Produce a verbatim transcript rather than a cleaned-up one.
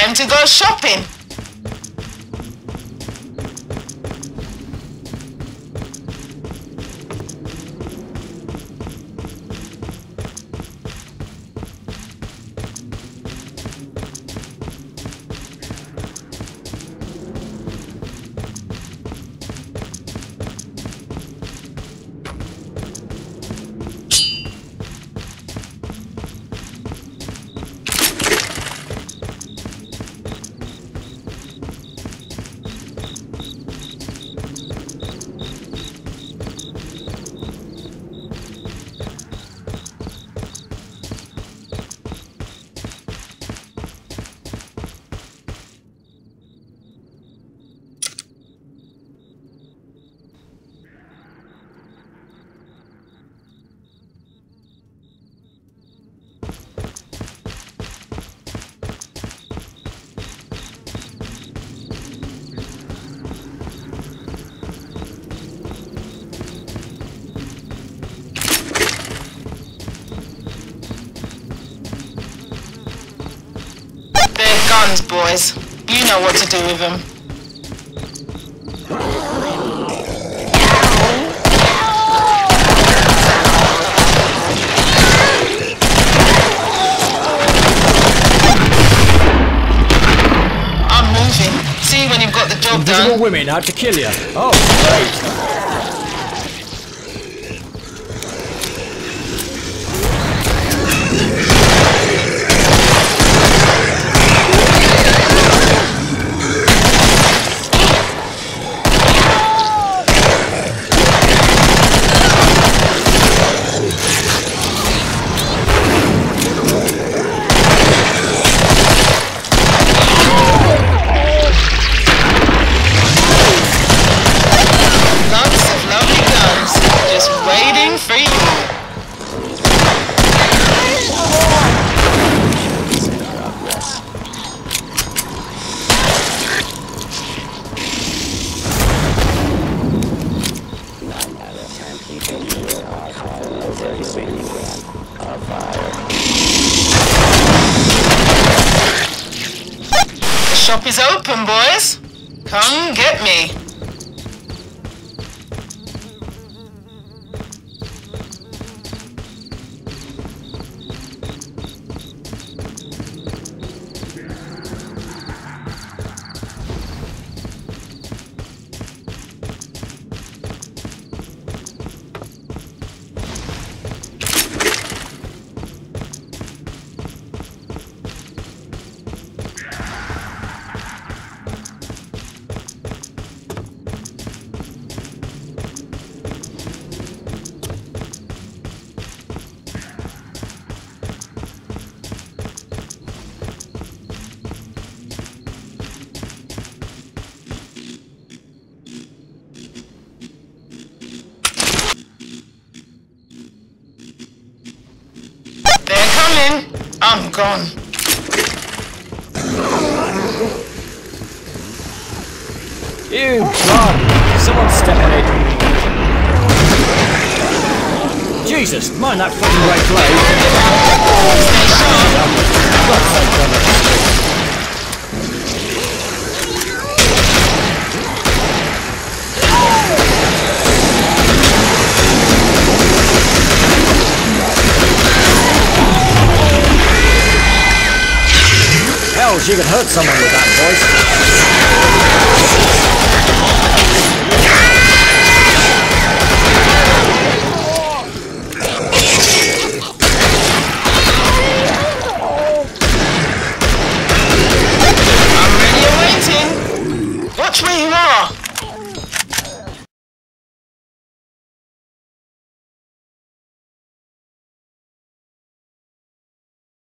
Time to go shopping. Guns, boys. You know what to do with them. I'm moving. See when you've got the job done. Invisible women out to kill you. Oh, great. Shop is open, boys. Come get me. I'm gone. You God! Someone step on it. Jesus, mind that fucking great blade. God's sake, brother. Hell, she could hurt someone with that voice.